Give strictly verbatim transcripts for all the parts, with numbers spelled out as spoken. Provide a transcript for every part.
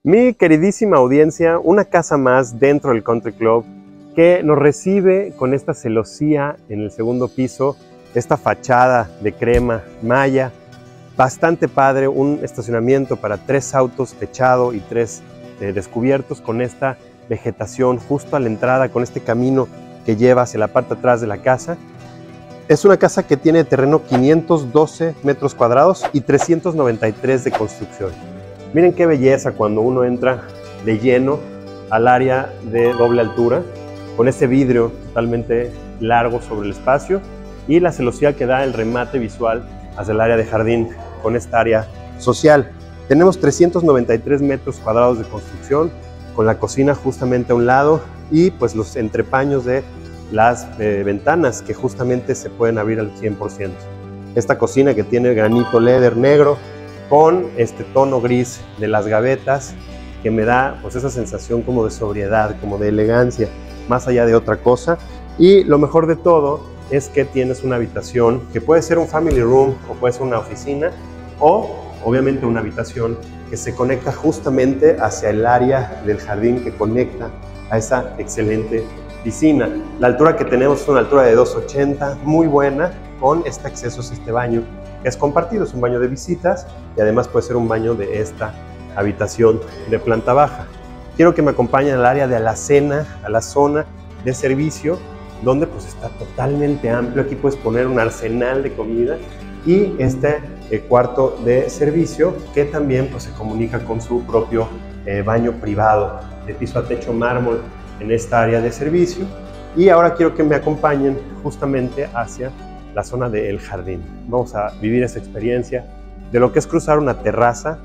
Mi queridísima audiencia, una casa más dentro del Country Club que nos recibe con esta celosía en el segundo piso, esta fachada de crema maya, bastante padre, un estacionamiento para tres autos techado y tres eh, descubiertos con esta vegetación justo a la entrada, con este camino que lleva hacia la parte atrás de la casa. Es una casa que tiene terreno quinientos doce metros cuadrados y trescientos noventa y tres de construcción. Miren qué belleza cuando uno entra de lleno al área de doble altura, con ese vidrio totalmente largo sobre el espacio y la celosía que da el remate visual hacia el área de jardín con esta área social. Tenemos trescientos noventa y tres metros cuadrados de construcción, con la cocina justamente a un lado y pues los entrepaños de las eh, ventanas que justamente se pueden abrir al cien por ciento. Esta cocina que tiene granito leather negro con este tono gris de las gavetas que me da pues esa sensación como de sobriedad, como de elegancia, más allá de otra cosa. Y lo mejor de todo es que tienes una habitación que puede ser un family room o puede ser una oficina o obviamente una habitación que se conecta justamente hacia el área del jardín que conecta a esa excelente piscina. La altura que tenemos es una altura de dos ochenta, muy buena, con este acceso a este baño que es compartido, es un baño de visitas y además puede ser un baño de esta habitación de planta baja. Quiero que me acompañen al área de alacena, a la zona de servicio, donde pues está totalmente amplio. Aquí puedes poner un arsenal de comida y este eh, cuarto de servicio que también pues se comunica con su propio eh, baño privado de piso a techo mármol en esta área de servicio. Y ahora quiero que me acompañen justamente hacia la zona del jardín. Vamos a vivir esa experiencia de lo que es cruzar una terraza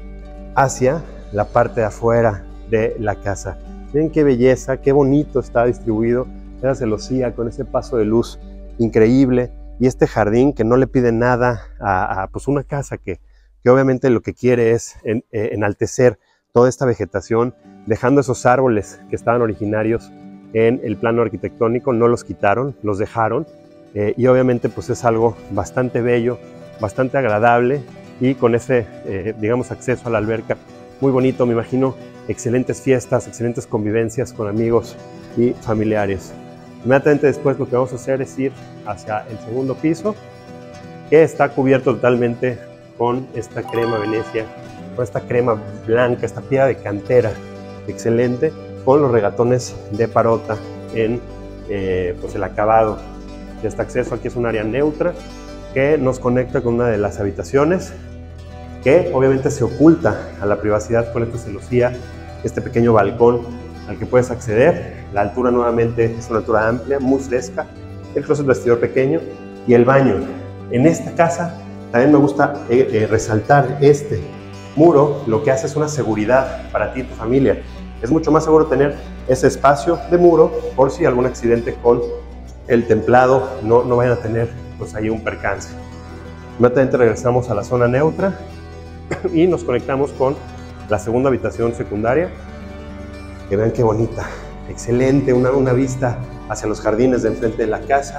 hacia la parte de afuera de la casa. Miren qué belleza, qué bonito está distribuido esa celosía con ese paso de luz increíble y este jardín que no le pide nada a, a pues una casa que, que obviamente lo que quiere es en, eh, enaltecer toda esta vegetación, dejando esos árboles que estaban originarios en el plano arquitectónico, no los quitaron, los dejaron. Eh, y obviamente pues es algo bastante bello, bastante agradable y con ese, eh, digamos, acceso a la alberca muy bonito. Me imagino excelentes fiestas, excelentes convivencias con amigos y familiares. Inmediatamente después lo que vamos a hacer es ir hacia el segundo piso, que está cubierto totalmente con esta crema Venecia, con esta crema blanca, esta piedra de cantera excelente, con los regatones de parota en eh, pues el acabado de este acceso. Aquí es un área neutra que nos conecta con una de las habitaciones que obviamente se oculta a la privacidad con esta celosía, este pequeño balcón al que puedes acceder. La altura nuevamente es una altura amplia, muy fresca, el closet vestidor pequeño y el baño. En esta casa también me gusta eh, eh, resaltar este muro, lo que hace es una seguridad para ti y tu familia. Es mucho más seguro tener ese espacio de muro por si algún accidente con el templado no, no vayan a tener pues ahí un percance. Inmediatamente regresamos a la zona neutra y nos conectamos con la segunda habitación secundaria, que vean qué bonita, excelente, una, una vista hacia los jardines de enfrente de la casa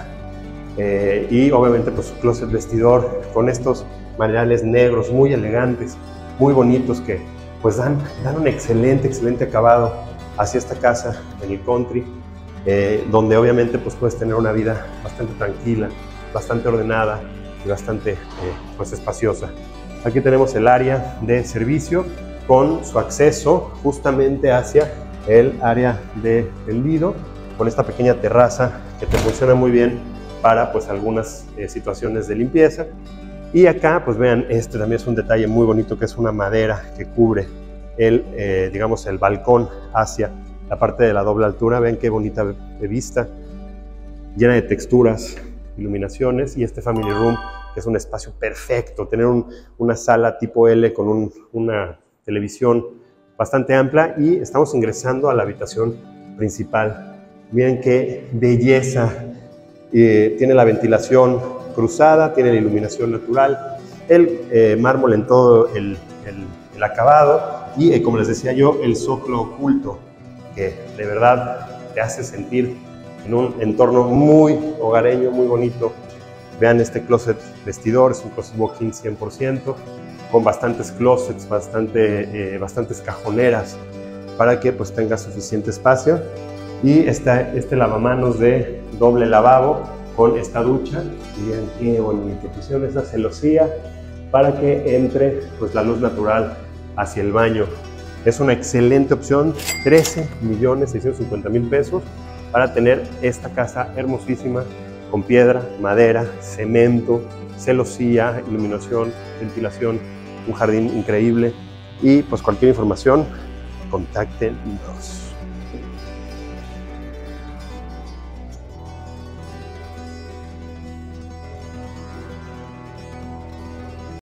eh, y obviamente pues su closet vestidor con estos materiales negros muy elegantes, muy bonitos que pues dan, dan un excelente, excelente acabado hacia esta casa en el country. Eh, donde obviamente pues puedes tener una vida bastante tranquila, bastante ordenada y bastante eh, pues espaciosa. Aquí tenemos el área de servicio con su acceso justamente hacia el área de tendido, con esta pequeña terraza que te funciona muy bien para pues algunas eh, situaciones de limpieza. Y acá pues vean, este también es un detalle muy bonito, que es una madera que cubre el, eh, digamos, el balcón hacia la parte de la doble altura. Ven qué bonita vista, llena de texturas, iluminaciones, y este family room que es un espacio perfecto, tener un, una sala tipo L con un, una televisión bastante amplia, y estamos ingresando a la habitación principal. Miren qué belleza, eh, tiene la ventilación cruzada, tiene la iluminación natural, el eh, mármol en todo el, el, el acabado y eh, como les decía yo, el zócalo oculto, que de verdad te hace sentir en un entorno muy hogareño, muy bonito. Vean este closet vestidor, es un closet walk-in cien por ciento, con bastantes closets, bastante, eh, bastantes cajoneras, para que pues tenga suficiente espacio. Y está este lavamanos de doble lavabo con esta ducha. Y vean qué bonita, que pusieron esa celosía para que entre pues la luz natural hacia el baño. Es una excelente opción, trece millones seiscientos cincuenta mil pesos para tener esta casa hermosísima con piedra, madera, cemento, celosía, iluminación, ventilación, un jardín increíble. Y pues cualquier información, contáctenos.